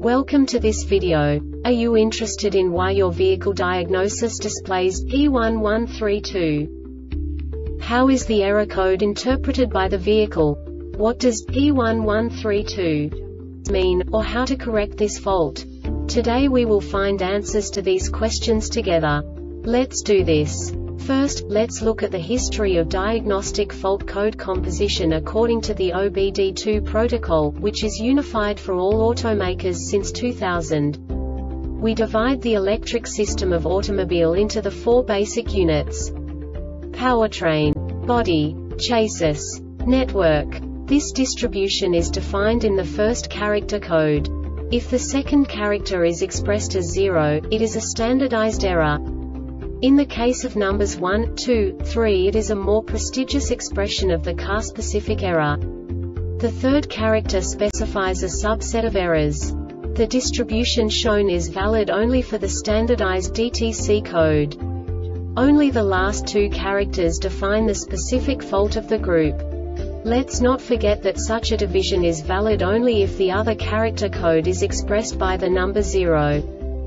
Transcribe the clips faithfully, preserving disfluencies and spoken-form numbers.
Welcome to this video. Are you interested in why your vehicle diagnosis displays P one one three two? How is the error code interpreted by the vehicle? What does P one one three two mean, or how to correct this fault? Today we will find answers to these questions together. Let's do this. First, let's look at the history of diagnostic fault code composition according to the O B D two protocol, which is unified for all automakers since two thousand. We divide the electric system of automobile into the four basic units: powertrain, body, chassis, network. This distribution is defined in the first character code. If the second character is expressed as zero, it is a standardized error. In the case of numbers one, two, three, it is a more prestigious expression of the car-specific error. The third character specifies a subset of errors. The distribution shown is valid only for the standardized D T C code. Only the last two characters define the specific fault of the group. Let's not forget that such a division is valid only if the other character code is expressed by the number zero.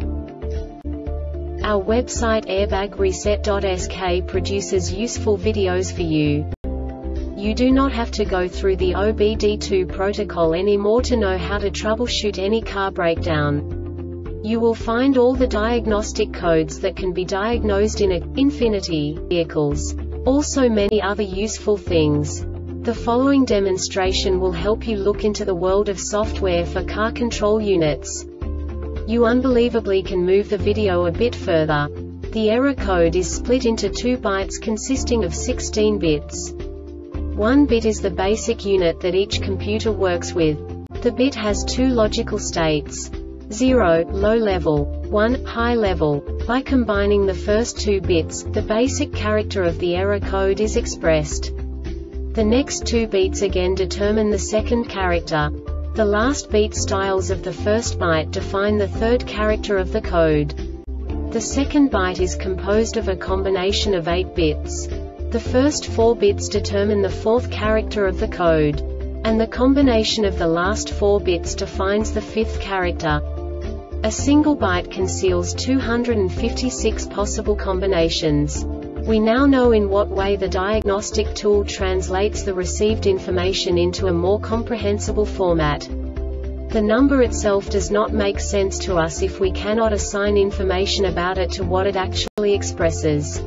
Our website airbag reset dot S K produces useful videos for you. You do not have to go through the O B D two protocol anymore to know how to troubleshoot any car breakdown. You will find all the diagnostic codes that can be diagnosed in a Infiniti vehicles. Also many other useful things. The following demonstration will help you look into the world of software for car control units. You unbelievably can move the video a bit further. The error code is split into two bytes consisting of sixteen bits. One bit is the basic unit that each computer works with. The bit has two logical states: zero, low level, one, high level. By combining the first two bits, the basic character of the error code is expressed. The next two beats again determine the second character. The last beat styles of the first byte define the third character of the code. The second byte is composed of a combination of eight bits. The first four bits determine the fourth character of the code. And the combination of the last four bits defines the fifth character. A single byte conceals two hundred fifty-six possible combinations. We now know in what way the diagnostic tool translates the received information into a more comprehensible format. The number itself does not make sense to us if we cannot assign information about it to what it actually expresses.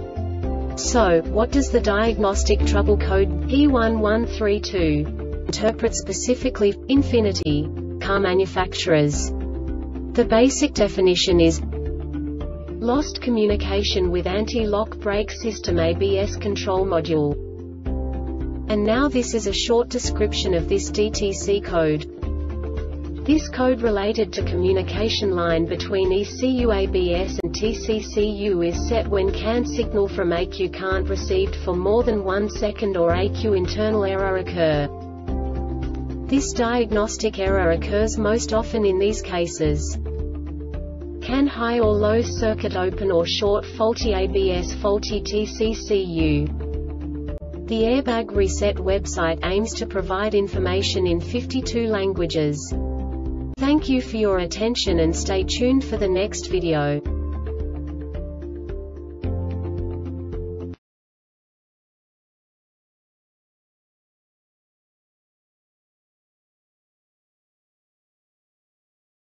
So, what does the diagnostic trouble code P one one three two interpret specifically for Infiniti car manufacturers? The basic definition is lost communication with anti-lock brake system A B S control module. And now this is a short description of this D T C code. This code related to communication line between E C U A B S and T C C U is set when C A N signal from E C U can't received for more than one second or E C U internal error occur. This diagnostic error occurs most often in these cases: C A N high or low circuit open or short, faulty A B S, faulty T C C U. The Airbag Reset website aims to provide information in fifty-two languages. Thank you for your attention and stay tuned for the next video.